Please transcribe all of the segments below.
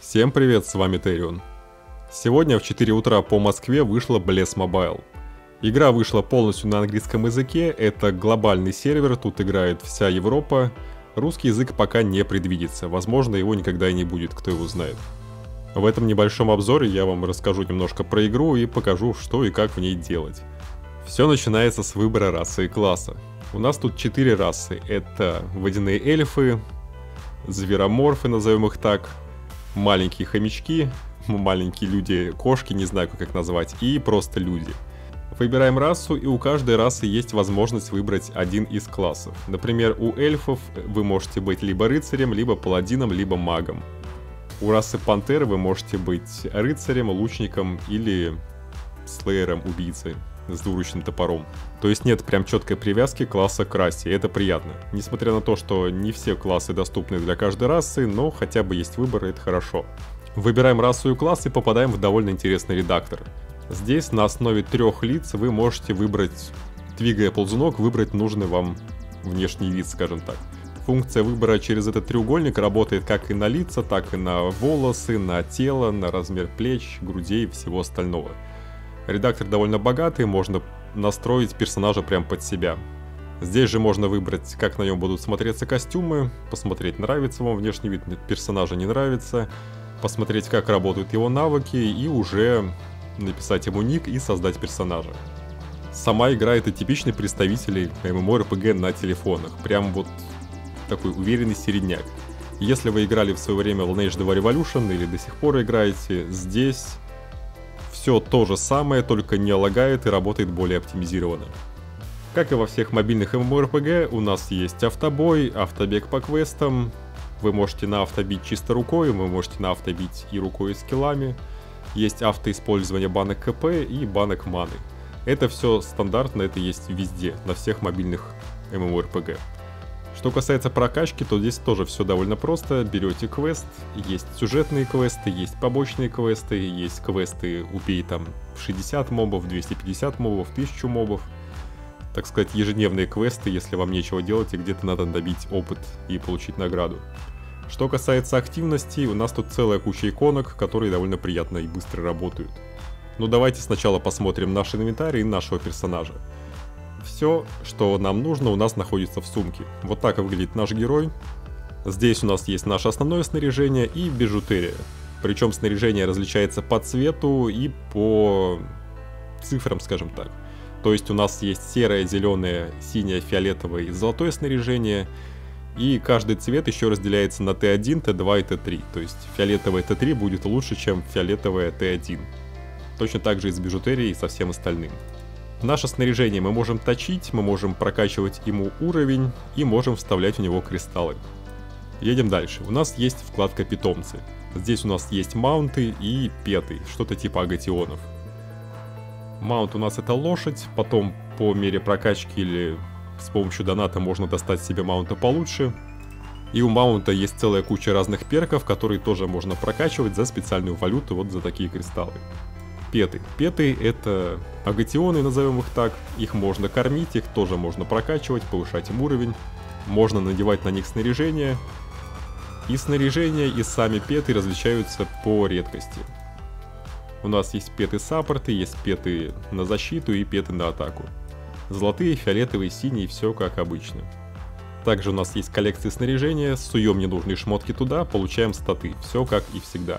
Всем привет, с вами Тэрион. Сегодня в 4 утра по Москве вышла Bless Mobile. Игра вышла полностью на английском языке, это глобальный сервер, тут играет вся Европа. Русский язык пока не предвидится, возможно его никогда и не будет, кто его знает. В этом небольшом обзоре я вам расскажу немножко про игру и покажу, что и как в ней делать. Все начинается с выбора расы и класса. У нас тут 4 расы, это водяные эльфы, звероморфы, назовем их так, маленькие хомячки, маленькие люди-кошки, не знаю как их назвать, и просто люди. Выбираем расу, и у каждой расы есть возможность выбрать один из классов. Например, у эльфов вы можете быть либо рыцарем, либо паладином, либо магом. У расы пантеры вы можете быть рыцарем, лучником или слеером, убийцей с двуручным топором. То есть нет прям четкой привязки класса к расе, и это приятно. Несмотря на то, что не все классы доступны для каждой расы, но хотя бы есть выбор, и это хорошо. Выбираем расу и класс и попадаем в довольно интересный редактор. Здесь на основе 3 лиц вы можете выбрать, двигая ползунок, выбрать нужный вам внешний вид, скажем так. Функция выбора через этот треугольник работает как и на лица, так и на волосы, на тело, на размер плеч, грудей и всего остального. Редактор довольно богатый, можно настроить персонажа прям под себя. Здесь же можно выбрать, как на нем будут смотреться костюмы, посмотреть, нравится вам внешний вид персонажа, не нравится, посмотреть, как работают его навыки и уже написать ему ник и создать персонажа. Сама игра — это типичный представитель MMORPG на телефонах, прям вот такой уверенный середняк. Если вы играли в свое время в Lineage 2 Revolution или до сих пор играете, здесь все то же самое, только не лагает и работает более оптимизированно. Как и во всех мобильных MMORPG, у нас есть автобой, автобег по квестам. Вы можете на авто бить чисто рукой, вы можете на авто бить и рукой, и скиллами. Есть автоиспользование банок КП и банок маны. Это все стандартно, это есть везде, на всех мобильных MMORPG. Что касается прокачки, то здесь тоже все довольно просто. Берете квест, есть сюжетные квесты, есть побочные квесты, есть квесты «Убей там 60 мобов», 250 мобов, 1000 мобов. Так сказать, ежедневные квесты, если вам нечего делать и где-то надо добить опыт и получить награду. Что касается активности, у нас тут целая куча иконок, которые довольно приятно и быстро работают. Но давайте сначала посмотрим наш инвентарь и нашего персонажа. Все, что нам нужно, у нас находится в сумке. Вот так выглядит наш герой. Здесь у нас есть наше основное снаряжение и бижутерия. Причем снаряжение различается по цвету и по цифрам, скажем так. То есть у нас есть серое, зеленое, синее, фиолетовое и золотое снаряжение. И каждый цвет еще разделяется на Т1, Т2 и Т3. То есть фиолетовое Т3 будет лучше, чем фиолетовое Т1. Точно так же и с бижутерией и со всем остальным. Наше снаряжение мы можем точить, мы можем прокачивать ему уровень и можем вставлять в него кристаллы. Едем дальше. У нас есть вкладка «Питомцы». Здесь у нас есть маунты и петы, что-то типа агатионов. Маунт у нас это лошадь, потом по мере прокачки или с помощью доната можно достать себе маунта получше. И у маунта есть целая куча разных перков, которые тоже можно прокачивать за специальную валюту, вот за такие кристаллы. Петы. Петы — это агатионы, назовем их так. Их можно кормить, их тоже можно прокачивать, повышать им уровень. Можно надевать на них снаряжение. И снаряжение, и сами петы различаются по редкости. У нас есть петы-саппорты, есть петы на защиту и петы на атаку. Золотые, фиолетовые, синие, все как обычно. Также у нас есть коллекции снаряжения, суем ненужные шмотки туда, получаем статы. Все как и всегда.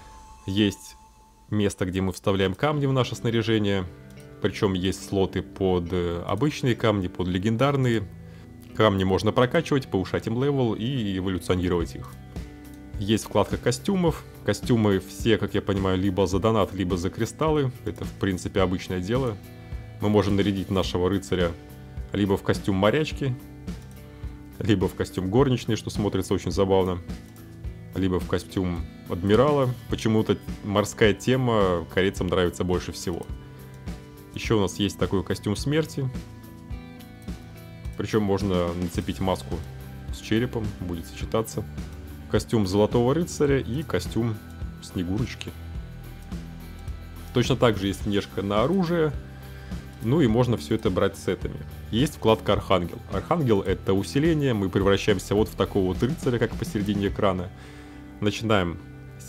Есть место, где мы вставляем камни в наше снаряжение. Причем есть слоты под обычные камни, под легендарные. Камни можно прокачивать, повышать им левел и эволюционировать их. Есть вкладка костюмов. Костюмы все, как я понимаю, либо за донат, либо за кристаллы. Это в принципе обычное дело. Мы можем нарядить нашего рыцаря либо в костюм морячки, либо в костюм горничной, что смотрится очень забавно, либо в костюм адмирала. Почему-то морская тема корейцам нравится больше всего. Еще у нас есть такой костюм смерти. Причем можно нацепить маску с черепом, будет сочетаться. Костюм золотого рыцаря и костюм снегурочки. Точно так же есть внешка на оружие. Ну и можно все это брать сетами. Есть вкладка Архангел. Архангел — это усиление, мы превращаемся вот в такого вот рыцаря, как посередине экрана. Начинаем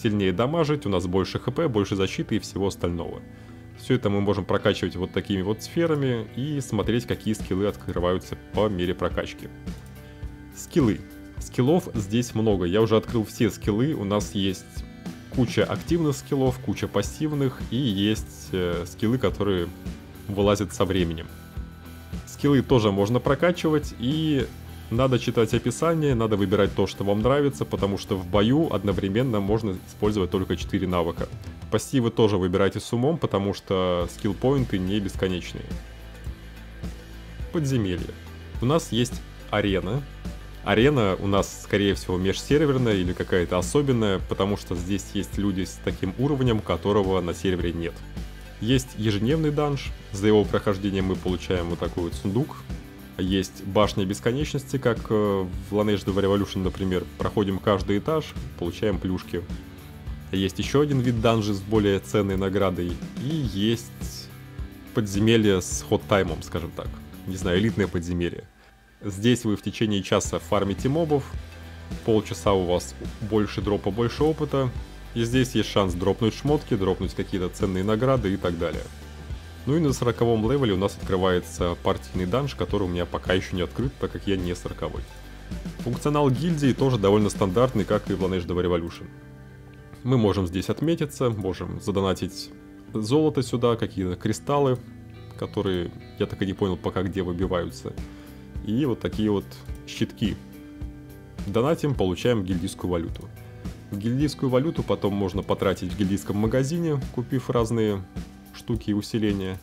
сильнее дамажить, у нас больше хп, больше защиты и всего остального. Все это мы можем прокачивать вот такими вот сферами и смотреть, какие скиллы открываются по мере прокачки. Скиллы. Скиллов здесь много, я уже открыл все скиллы, у нас есть куча активных скиллов, куча пассивных и есть скиллы, которые вылазят со временем. Скиллы тоже можно прокачивать, и надо читать описание, надо выбирать то, что вам нравится, потому что в бою одновременно можно использовать только 4 навыка. Пассивы тоже выбирайте с умом, потому что скилл-поинты не бесконечные. Подземелье. У нас есть арена. Арена у нас, скорее всего, межсерверная или какая-то особенная, потому что здесь есть люди с таким уровнем, которого на сервере нет. Есть ежедневный данж, за его прохождением мы получаем вот такой вот сундук. Есть башня бесконечности, как в Lineage of Revolution, например. Проходим каждый этаж, получаем плюшки. Есть еще один вид данжи с более ценной наградой. И есть подземелье с хот-таймом, скажем так. Не знаю, элитное подземелье. Здесь вы в течение часа фармите мобов. Полчаса у вас больше дропа, больше опыта. И здесь есть шанс дропнуть шмотки, дропнуть какие-то ценные награды и так далее. Ну и на 40-м левеле у нас открывается партийный данж, который у меня пока еще не открыт, так как я не 40-й. Функционал гильдии тоже довольно стандартный, как и в Lineage of Revolution. Мы можем здесь отметиться, можем задонатить золото сюда, какие-то кристаллы, которые я так и не понял пока где выбиваются. И вот такие вот щитки. Донатим, получаем гильдийскую валюту. Гильдийскую валюту потом можно потратить в гильдийском магазине, купив разные штуки и усиления.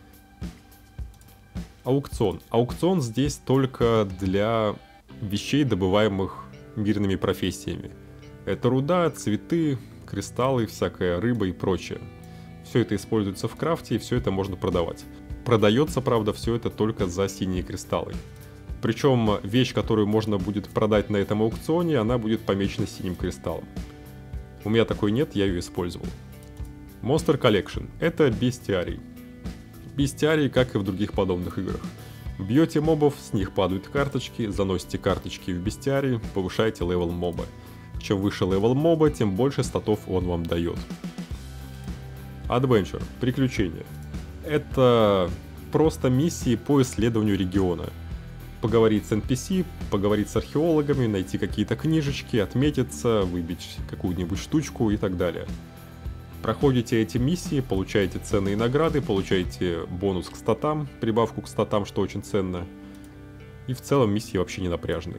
Аукцион. Аукцион здесь только для вещей, добываемых мирными профессиями. Это руда, цветы, кристаллы, всякая рыба и прочее. Все это используется в крафте, и все это можно продавать. Продается, правда, все это только за синие кристаллы. Причем вещь, которую можно будет продать на этом аукционе, она будет помечена синим кристаллом. У меня такой нет, я ее использовал. Monster Collection – это бестиарий. Бестиарий, как и в других подобных играх. Бьете мобов, с них падают карточки, заносите карточки в бестиарий, повышаете левел моба. Чем выше левел моба, тем больше статов он вам дает. Adventure – приключения. Это просто миссии по исследованию региона. Поговорить с NPC, поговорить с археологами, найти какие-то книжечки, отметиться, выбить какую-нибудь штучку и так далее. Проходите эти миссии, получаете ценные награды, получаете бонус к статам, прибавку к статам, что очень ценно. И в целом миссии вообще не напряжные.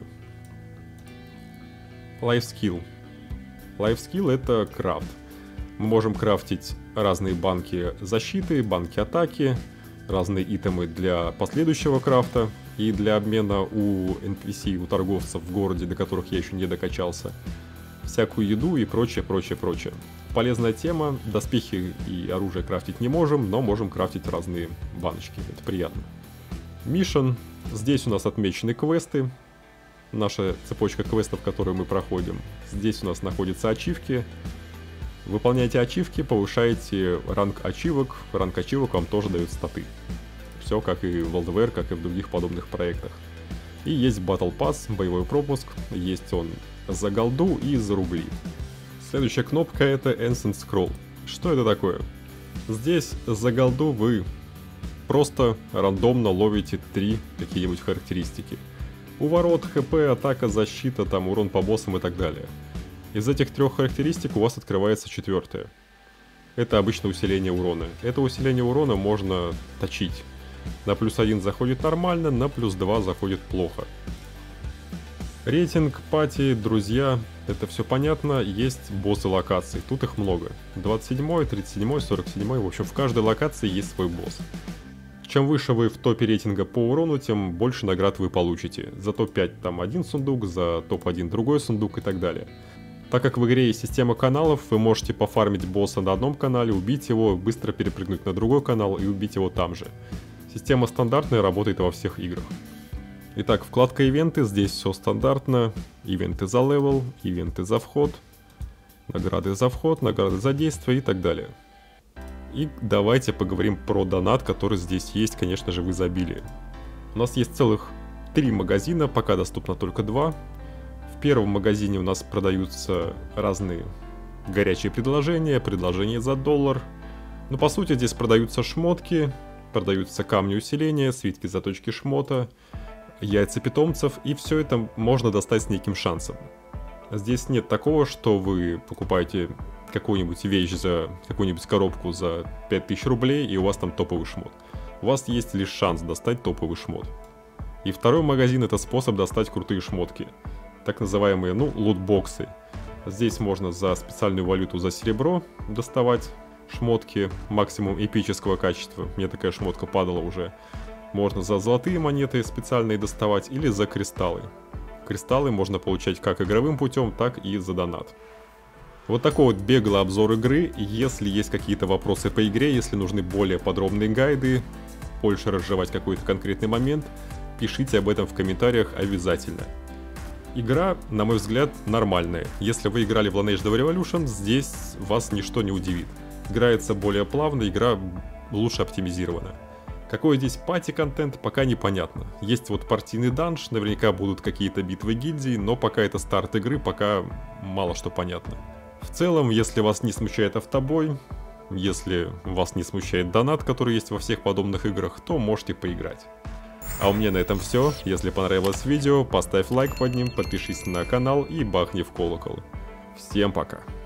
Lifeskill. Lifeskill — это крафт. Мы можем крафтить разные банки защиты, банки атаки, разные итемы для последующего крафта и для обмена у NPC, у торговцев в городе, до которых я еще не докачался. Всякую еду и прочее, прочее, прочее. Полезная тема, доспехи и оружие крафтить не можем, но можем крафтить разные баночки, это приятно. Mission. Здесь у нас отмечены квесты, наша цепочка квестов, которую мы проходим. Здесь у нас находятся ачивки. Выполняете ачивки, повышаете ранг ачивок вам тоже дают статы. Все как и в LDVR, как и в других подобных проектах. И есть Battle Pass, боевой пропуск, есть он за голду и за рубли. Следующая кнопка — это Ancient Scroll. Что это такое? Здесь за голду вы просто рандомно ловите 3 какие-нибудь характеристики. Уворот, ХП, атака, защита, там урон по боссам и так далее. Из этих 3 характеристик у вас открывается 4-я. Это обычно усиление урона. Это усиление урона можно точить. На +1 заходит нормально, на +2 заходит плохо. Рейтинг, пати, друзья, это все понятно, есть боссы локаций, тут их много. 27, 37, 47, в общем в каждой локации есть свой босс. Чем выше вы в топе рейтинга по урону, тем больше наград вы получите. За топ-5 там один сундук, за топ-1 другой сундук и так далее. Так как в игре есть система каналов, вы можете пофармить босса на одном канале, убить его, быстро перепрыгнуть на другой канал и убить его там же. Система стандартная, работает во всех играх. Итак, вкладка ивенты, здесь все стандартно. Ивенты за левел, ивенты за вход, награды за вход, награды за действие и так далее. И давайте поговорим про донат, который здесь есть, конечно же, в изобилии. У нас есть целых 3 магазина, пока доступно только 2. В первом магазине у нас продаются разные горячие предложения, предложения за $1. Но по сути здесь продаются шмотки, продаются камни усиления, свитки заточки шмота, яйца питомцев, и все это можно достать с неким шансом. Здесь нет такого, что вы покупаете какую-нибудь вещь за какую-нибудь коробку за 5000 рублей, и у вас там топовый шмот. У вас есть лишь шанс достать топовый шмот. И второй магазин — это способ достать крутые шмотки. Так называемые, лутбоксы. Здесь можно за специальную валюту, за серебро доставать шмотки максимум эпического качества. Мне такая шмотка падала уже. Можно за золотые монеты специальные доставать или за кристаллы. Кристаллы можно получать как игровым путем, так и за донат. Вот такой вот беглый обзор игры. Если есть какие-то вопросы по игре, если нужны более подробные гайды, больше разжевать какой-то конкретный момент, пишите об этом в комментариях обязательно. Игра, на мой взгляд, нормальная. Если вы играли в Lineage The Revolution, здесь вас ничто не удивит. Играется более плавно, игра лучше оптимизирована. Какой здесь пати-контент, пока непонятно. Есть вот партийный данж, наверняка будут какие-то битвы гильдий, но пока это старт игры, пока мало что понятно. В целом, если вас не смущает автобой, если вас не смущает донат, который есть во всех подобных играх, то можете поиграть. А у меня на этом все. Если понравилось видео, поставь лайк под ним, подпишись на канал и бахни в колокол. Всем пока!